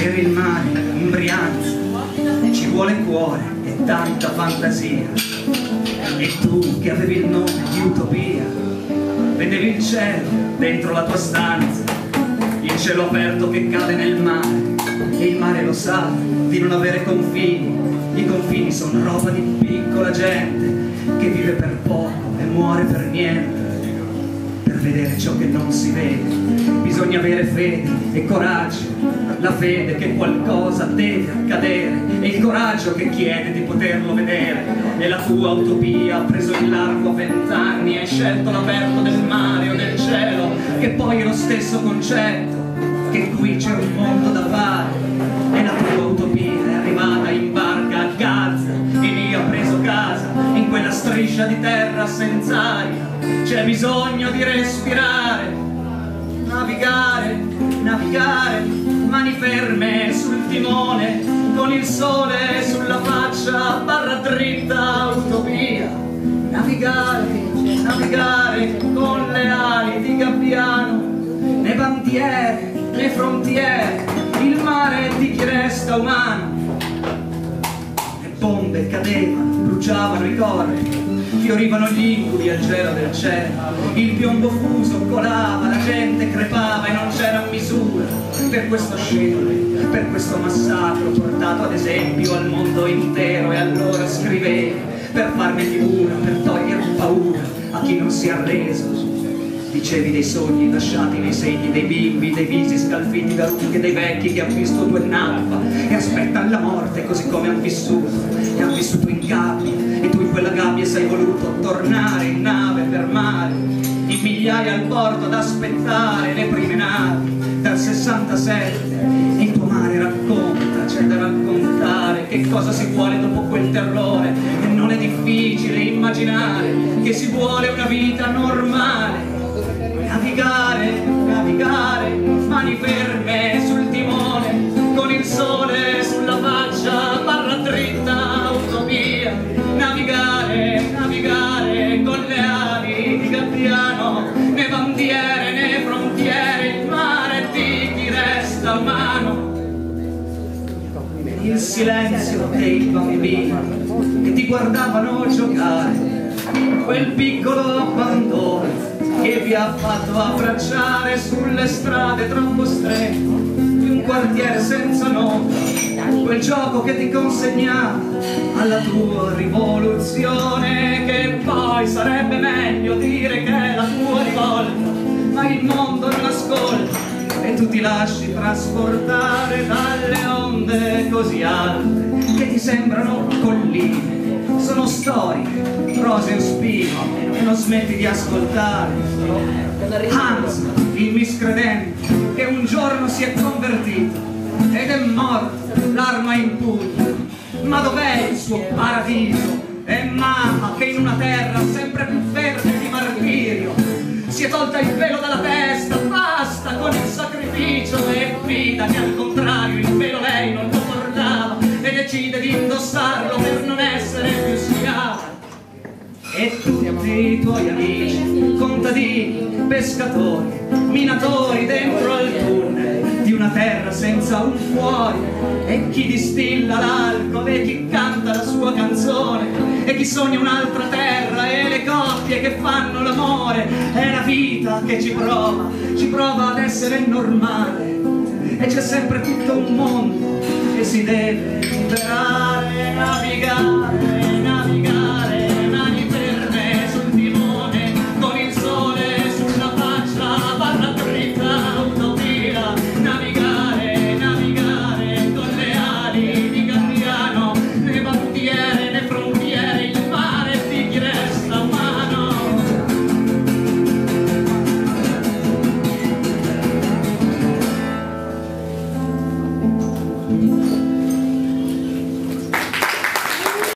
per il mare in Brianza ci vuole cuore e tanta fantasia. E tu che avevi il nome di Utopia, vedevi il cielo dentro la tua stanza, il cielo aperto che cade nel mare, e il mare lo sa di non avere confini. I confini sono roba di piccola gente che vive per poco e muore per niente. Per vedere ciò che non si vede bisogna avere fede e coraggio, la fede che qualcosa deve accadere e il coraggio che chiede di poterlo vedere. E la tua utopia ha preso il largo a 20 anni, hai scelto l'aperto del mare o del cielo, che poi è lo stesso concetto, che qui c'è un mondo da fare. E la tua utopia è arrivata in barca a Gaza e lì ha preso casa in quella striscia di terra senza aria. C'è bisogno di respirare, navigare, navigare, mani ferme sul timone, con il sole sulla faccia, barra dritta, utopia. Navigare, navigare con le ali di gabbiano, né bandiere, né frontiere, il mare di chi resta umano. Le bombe cadevano, bruciavano i corpi, fiorivano gli incubi al gelo del cielo, il piombo fuso colava, la gente crepava e non c'era misura per questo scempio, per questo massacro portato ad esempio al mondo intero. E allora scrivevi per farne figura, per togliere paura a chi non si è arreso. Dicevi dei sogni lasciati nei segni dei bimbi, dei visi scalfiti da rughe, dei vecchi che han visto due nappa e aspettano la morte così come han vissuto, e han vissuto in gabbia, e tu in quella gabbia sei voluto tornare in nave per mare, in migliaia al porto ad aspettare le prime navi dal 67. E il tuo mare racconta, c'è da raccontare che cosa si vuole dopo quel terrore, e non è difficile immaginare che si vuole una vita normale. Navigare, navigare, mani ferme sul timone, con il sole sulla faccia, barra dritta, utopia. Navigare, navigare, con le ali di gabbiano, né bandiere né frontiere, il mare di chi resta umano. Il silenzio dei bambini che ti guardavano giocare, quel piccolo abbandono che vi ha fatto abbracciare sulle strade troppo strette di un quartiere senza nome, quel gioco che ti consegnava alla tua rivoluzione, che poi sarebbe meglio dire che è la tua rivolta, ma il mondo non ascolta e tu ti lasci trasportare dalle onde così alte che ti sembrano colline. Sono storie, rose e spino, e non smetti di ascoltare. Hans, il miscredente, che un giorno si è convertito ed è morto, l'arma in pugno. Ma dov'è il suo paradiso? E mamma che in una terra sempre più verde di martirio si è tolta il velo dalla testa, basta con il sacrificio, e vita che al contrario il velo lei non lo portava e decide di indossarlo per non essere più schiava. E tutti i tuoi amici, contadini, pescatori, minatori dentro al tunnel di una terra senza un fuori, e chi distilla l'alcol e chi canta la sua canzone, e chi sogna un'altra terra e le coppie che fanno l'amore. È la vita che ci prova ad essere normale, e c'è sempre tutto un mondo che si deve liberare, navigare.